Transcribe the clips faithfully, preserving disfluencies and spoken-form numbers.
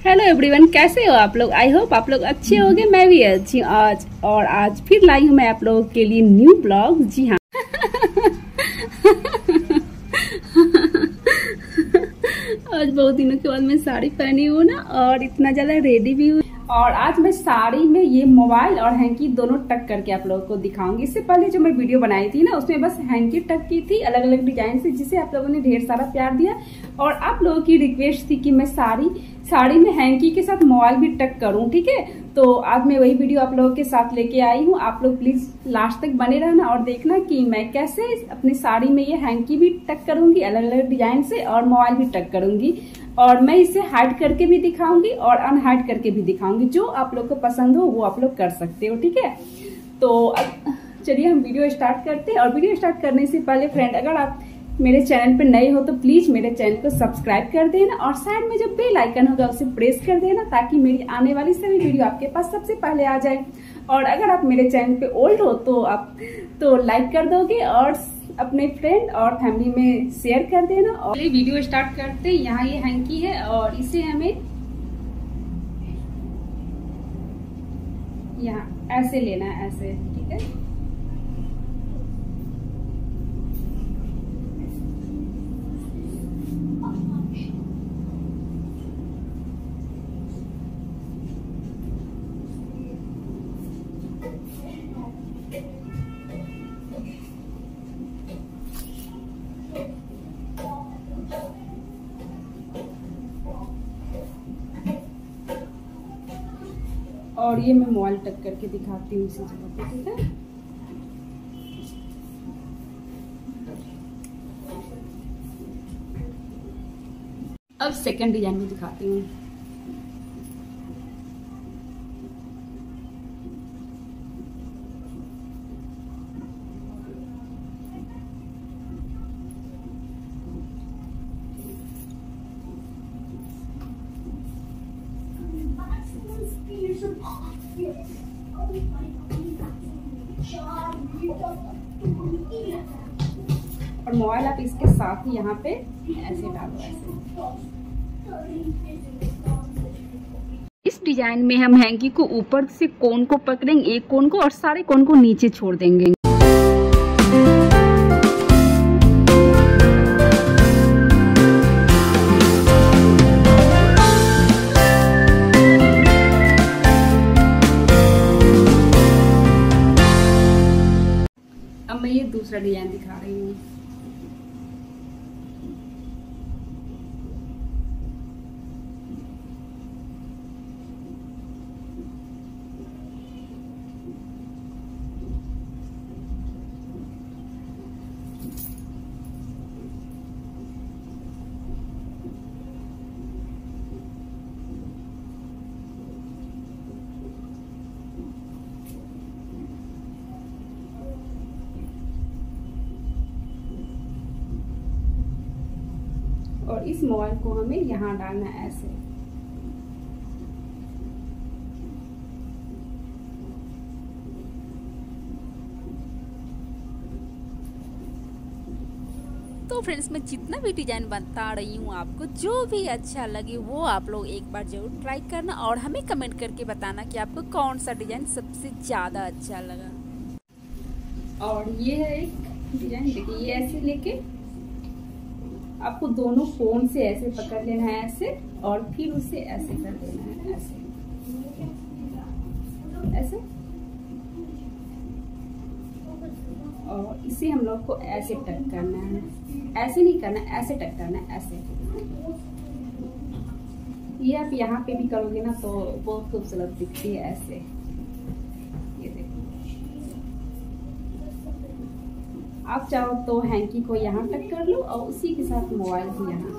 Hello everyone, कैसे हो आप लोग। आई होप आप लोग अच्छे होंगे। मैं भी अच्छी हूँ आज और आज फिर लाई हूँ मैं आप लोगों के लिए न्यू ब्लॉग। जी हाँ आज बहुत दिनों के बाद मैं साड़ी पहनी हूँ ना और इतना ज्यादा रेडी भी हूँ। और आज मैं साड़ी में ये मोबाइल और हैंकी दोनों टक करके आप लोगों को दिखाऊंगी। इससे पहले जो मैं वीडियो बनाई थी ना उसमें बस हैंकी टक की थी अलग अलग डिजाइन से, जिसे आप लोगों ने ढेर सारा प्यार दिया। और आप लोगों की रिक्वेस्ट थी कि मैं साड़ी साड़ी में हैंकी के साथ मोबाइल भी टक करूं, ठीक है। तो आज मैं वही वीडियो आप लोगों के साथ लेके आई हूँ। आप लोग प्लीज लास्ट तक बने रहना और देखना कि मैं कैसे अपनी साड़ी में ये हैंकी भी टक करूंगी अलग अलग डिजाइन से और मोबाइल भी टक करूंगी। और मैं इसे हाइड करके भी दिखाऊंगी और अनहाइड करके भी दिखाऊंगी। जो आप लोग को पसंद हो वो आप लोग कर सकते हो, ठीक है। तो चलिए हम वीडियो स्टार्ट करते हैं। और वीडियो स्टार्ट करने से पहले फ्रेंड, अगर आप मेरे चैनल पे नए हो तो प्लीज मेरे चैनल को सब्सक्राइब कर देना और साइड में जो बेल आइकन होगा उसे प्रेस कर देना ताकि मेरी आने वाली सभी वीडियो आपके पास सबसे पहले आ जाए। और अगर आप मेरे चैनल पे ओल्ड हो तो आप तो लाइक कर दोगे और अपने फ्रेंड और फैमिली में शेयर कर देना। और वीडियो स्टार्ट करते हैं। यहाँ ये हैंकी है और इसे हमें यहाँ ऐसे लेना है, ऐसे, ठीक है। और ये मैं मोबाइल टक करके दिखाती हूँ इसी जगह पे, ठीक है। अब सेकंड डिजाइन में दिखाती हूँ। और मोबाइल आप इसके साथ ही यहाँ पे ऐसे डालो, ऐसे। इस डिजाइन में हम हैंकी को ऊपर से कोन को पकड़ेंगे, एक कोन को, और सारे कोन को नीचे छोड़ देंगे। अब मैं ये दूसरा डिजाइन दिखा रही हूँ। और इस मोबाइल को हमें यहाँ डालना है, ऐसे। तो फ्रेंड्स, मैं जितना भी डिजाइन बता रही हूँ आपको, जो भी अच्छा लगे वो आप लोग एक बार जरूर ट्राई करना और हमें कमेंट करके बताना कि आपको कौन सा डिजाइन सबसे ज्यादा अच्छा लगा। और ये है एक डिजाइन, देखिए ये ऐसे लेके आपको दोनों कोन से ऐसे पकड़ लेना है, ऐसे, और फिर उसे ऐसे कर देना है, ऐसे ऐसे। और इसे हम लोग को ऐसे टक करना है, ऐसे नहीं करना, ऐसे टक करना है, ऐसे। ये आप यहाँ पे भी करोगे ना तो बहुत खूबसूरत दिखती है, ऐसे। ये देखो, आप चाहो तो हैंकी को यहाँ टक कर लो और उसी के साथ मोबाइल भी यहाँ।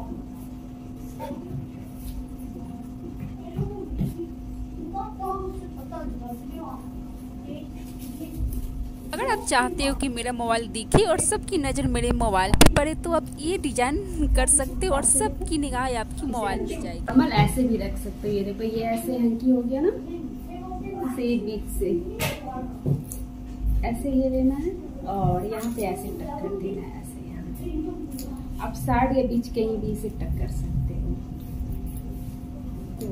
अगर आप चाहते हो कि मेरा मोबाइल दिखे और सबकी नज़र मेरे मोबाइल पे पड़े तो आप ये डिजाइन कर सकते हो और सबकी निगाह आपकी मोबाइल पे जाएगी। कमल ऐसे भी रख सकते हो। ये देखो, ये ऐसे हैंकी हो गया ना, इसे बीच से ऐसे ये लेना है और यहाँ पे ऐसे टक कर देना है, ऐसे यहाँ। आप साइड या बीच कहीं भी इसे टक कर सकते हो।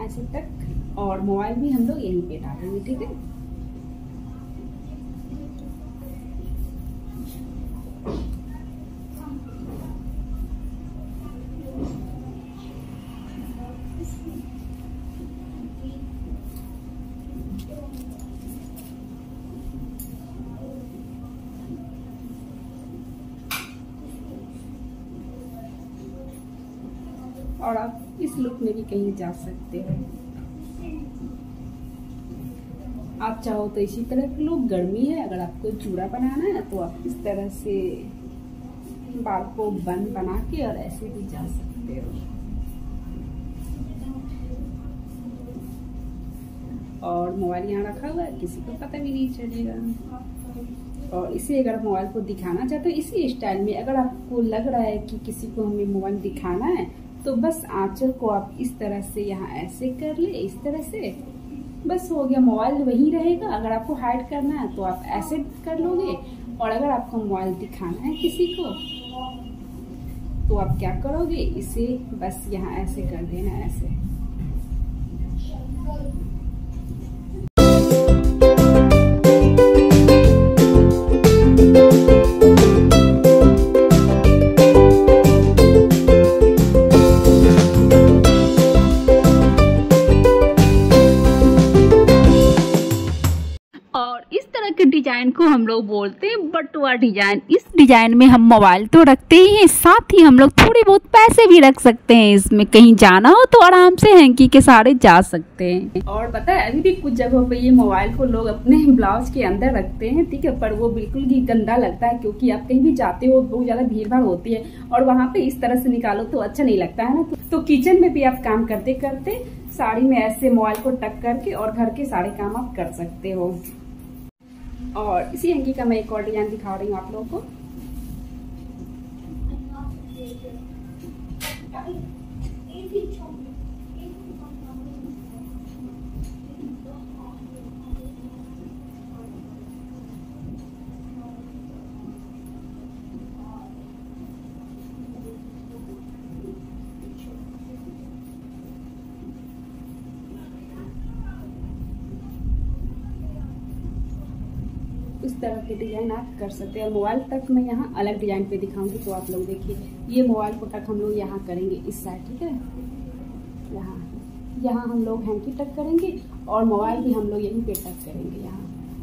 ऐसे तक, और मोबाइल भी हम लोग यहीं पे डालेंगे, ठीक है। और आप इस लुक में भी कहीं जा सकते हो। आप चाहो तो इसी तरह के लोग, गर्मी है, अगर आपको चूड़ा बनाना है तो आप इस तरह से बाल को बन बना के और ऐसे भी जा सकते हो। और मोबाइल यहाँ रखा हुआ है, किसी को पता भी नहीं चलेगा। और इसे अगर मोबाइल को दिखाना चाहते हो इसी स्टाइल में, अगर आपको लग रहा है कि किसी को हमें मोबाइल दिखाना है तो बस आंचल को आप इस तरह से यहाँ ऐसे कर ले, इस तरह से बस हो गया, मोबाइल वही रहेगा। अगर आपको हाइड करना है तो आप ऐसे कर लोगे, और अगर आपको मोबाइल दिखाना है किसी को तो आप क्या करोगे, इसे बस यहाँ ऐसे कर देना, ऐसे। डिजाइन को हम लोग बोलते हैं बटुआ डिजाइन। इस डिजाइन में हम मोबाइल तो रखते ही हैं, साथ ही हम लोग थोड़ी बहुत पैसे भी रख सकते हैं इसमें। कहीं जाना हो तो आराम से हैंकी के सहारे जा सकते हैं। और पता है अभी भी कुछ जगहों पे ये मोबाइल को लोग अपने ब्लाउज के अंदर रखते हैं, ठीक है, पर वो बिल्कुल ही गंदा लगता है, क्योंकि आप कहीं भी जाते हो बहुत ज्यादा भीड़ भाड़ होती है और वहाँ पे इस तरह से निकालो तो अच्छा नहीं लगता है ना। तो, तो किचन में भी आप काम करते करते साड़ी में ऐसे मोबाइल को टक करके और घर के सारे काम आप कर सकते हो। और इसी हैंकी का मैं एक और डिजाइन दिखा रही हूँ आप लोगों को। इस तरह के डिजाइन आप कर सकते हैं। और मोबाइल तक मैं यहाँ अलग डिजाइन पे दिखाऊंगी, तो आप लोग देखिए। ये मोबाइल को टक हम लोग यहाँ करेंगे इस साइड, ठीक है, यहाँ यहाँ हम लोग हैंकी टक करेंगे और मोबाइल भी हम लोग यहीं पे टक करेंगे, यहाँ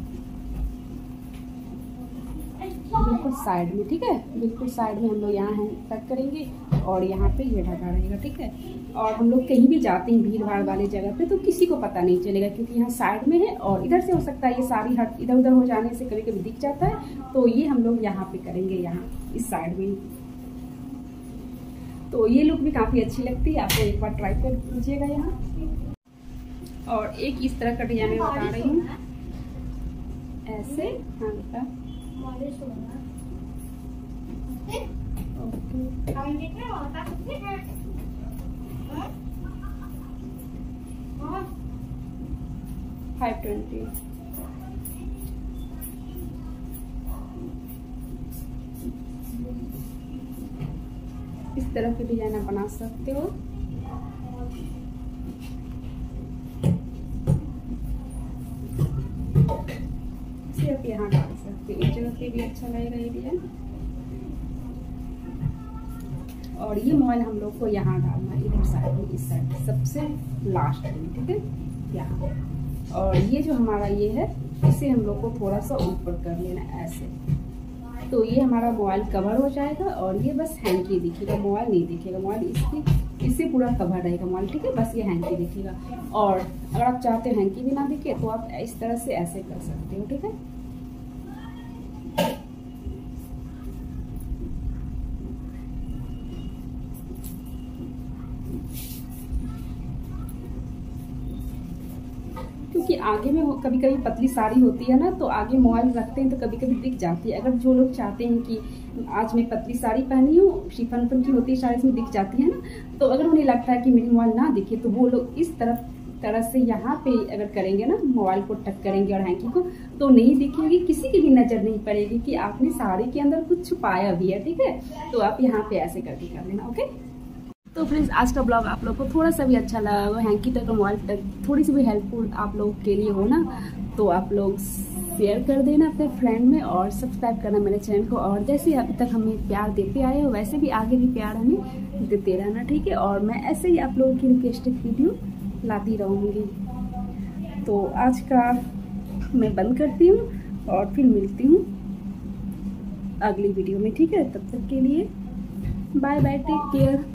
बिल्कुल साइड में, ठीक है, बिल्कुल साइड में हम लोग यहाँ हैंग टक करेंगे और यहाँ पे ये ढका रहेगा, ठीक है। और हम लोग कहीं भी जाते हैं भीड़ भाड़ वाले जगह पे तो किसी को पता नहीं चलेगा, क्योंकि यहाँ साइड में है और इधर से हो सकता है ये साड़ी हट इधर उधर हो जाने से कभी कभी दिख जाता है, तो ये हम लोग यहाँ पे करेंगे, यहाँ इस साइड में। तो ये लुक भी काफी अच्छी लगती है, आपको एक बार ट्राई कर लीजिएगा यहाँ। और एक इस तरह का डिजाइन बता रही हूँ, ऐसे, हाँ बेटा, फाइव ट्वेंटी। इस तरह की डिजाइन आप बना सकते हो। इसे आप यहाँ डाल सकते हो, इस जगह पे भी अच्छा लगेगा ये डिजाइन। और ये मोबाइल हम लोग को यहाँ डालना है, इधर साइड में, इस साइड सबसे लास्ट में, ठीक है, यहाँ। और ये जो हमारा ये है इसे हम लोग को थोड़ा सा ऊपर कर लेना ऐसे, तो ये हमारा मोबाइल कवर हो जाएगा। और ये बस हैंकी दिखेगा, मोबाइल नहीं दिखेगा, मोबाइल इसकी इससे पूरा कवर रहेगा मोबाइल, ठीक है, बस ये हैंकी दिखेगा। और अगर आप चाहते हो हैंकी भी ना दिखे तो आप इस तरह से ऐसे कर सकते हो, ठीक है। क्योंकि आगे में कभी कभी पतली साड़ी होती है ना, तो आगे मोबाइल रखते हैं तो कभी कभी दिख जाती है। अगर जो लोग चाहते हैं कि आज मैं पतली साड़ी पहनी हूँ, शिफन की होती है साड़ी, इसमें दिख जाती है ना, तो अगर उन्हें लगता है कि मेरी मोबाइल ना दिखे तो वो लोग इस तरफ तरह से यहाँ पे अगर करेंगे ना, मोबाइल को टक करेंगे और हैंकी को, तो नहीं दिखेगी, किसी की भी नजर नहीं पड़ेगी कि आपने साड़ी के अंदर कुछ छुपाया भी है, ठीक है। तो आप यहाँ पे ऐसे करके कर लेना, ओके। तो फ्रेंड्स आज का ब्लॉग आप लोग को थोड़ा सा भी अच्छा लगा हो, हैंकी तक मोबाइल तक थोड़ी सी भी हेल्पफुल आप लोग के लिए हो ना, तो आप लोग शेयर कर देना अपने फ्रेंड में और सब्सक्राइब करना मेरे चैनल को। और जैसे अभी तक हमें प्यार देते आए हो वैसे भी आगे भी प्यार हमें देते रहना, ठीक है। और मैं ऐसे ही आप लोगों की रिक्वेस्टेड वीडियो लाती रहूँगी। तो आज का मैं बंद करती हूँ और फिर मिलती हूँ अगली वीडियो में, ठीक है। तब तक के लिए बाय बाय, टेक केयर।